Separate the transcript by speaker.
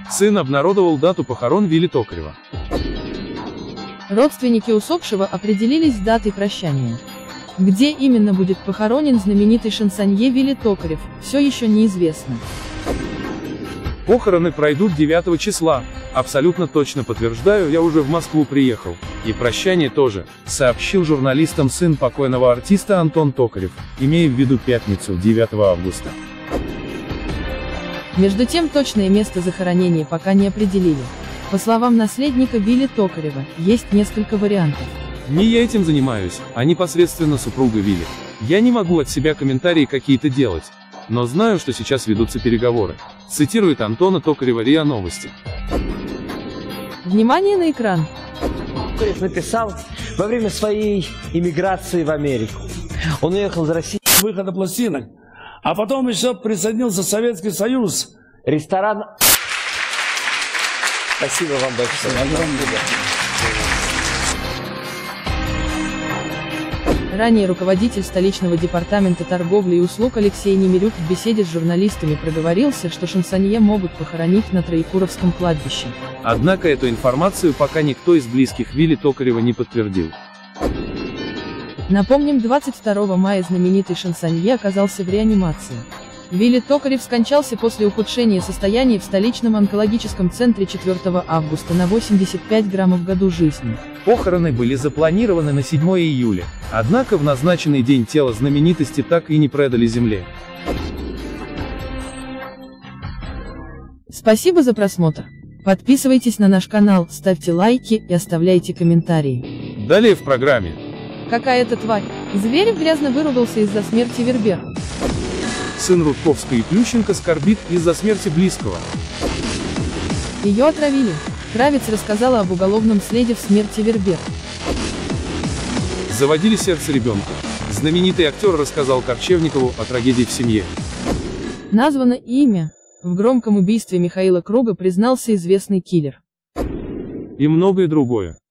Speaker 1: Сын обнародовал дату похорон Вилли Токарева.
Speaker 2: Родственники усопшего определились с датой прощания. Где именно будет похоронен знаменитый шансонье Вилли Токарев, все еще неизвестно.
Speaker 1: Похороны пройдут 9 числа, абсолютно точно подтверждаю, я уже в Москву приехал. И прощание тоже, сообщил журналистам сын покойного артиста Антон Токарев, имея в виду пятницу, 9 августа.
Speaker 2: Между тем точное место захоронения пока не определили. По словам наследника Вилли Токарева, есть несколько вариантов.
Speaker 1: Не я этим занимаюсь, а непосредственно супруга Вилли. Я не могу от себя комментарии какие-то делать, но знаю, что сейчас ведутся переговоры. Цитирует Антона Токарева РИА Новости.
Speaker 2: Внимание на экран.
Speaker 3: Токарев написал во время своей эмиграции в Америку. Он уехал из России.
Speaker 4: Выхода пластинок. А потом еще присоединился Советский Союз.
Speaker 3: Ресторан. Спасибо вам большое.
Speaker 2: Ранее руководитель столичного департамента торговли и услуг Алексей Немирюк в беседе с журналистами проговорился, что шансонье могут похоронить на Троекуровском кладбище.
Speaker 1: Однако эту информацию пока никто из близких Вилли Токарева не подтвердил.
Speaker 2: Напомним, 22 мая знаменитый шансонье оказался в реанимации. Вилли Токарев скончался после ухудшения состояния в столичном онкологическом центре 4 августа на 85 граммов в году жизни.
Speaker 1: Похороны были запланированы на 7 июля, однако в назначенный день тело знаменитости так и не предали земле.
Speaker 2: Спасибо за просмотр. Подписывайтесь на наш канал, ставьте лайки и оставляйте комментарии.
Speaker 1: Далее в программе.
Speaker 2: Какая-то тварь. Зверь грязно выругался из-за смерти Вербер.
Speaker 1: Сын Рудковской и Плющенко скорбит из-за смерти близкого.
Speaker 2: Ее отравили. Кравец рассказала об уголовном следе в смерти Вербер.
Speaker 1: Заводили сердце ребенка. Знаменитый актер рассказал Корчевникову о трагедии в семье.
Speaker 2: Названо имя. В громком убийстве Михаила Круга признался известный киллер.
Speaker 1: И многое другое.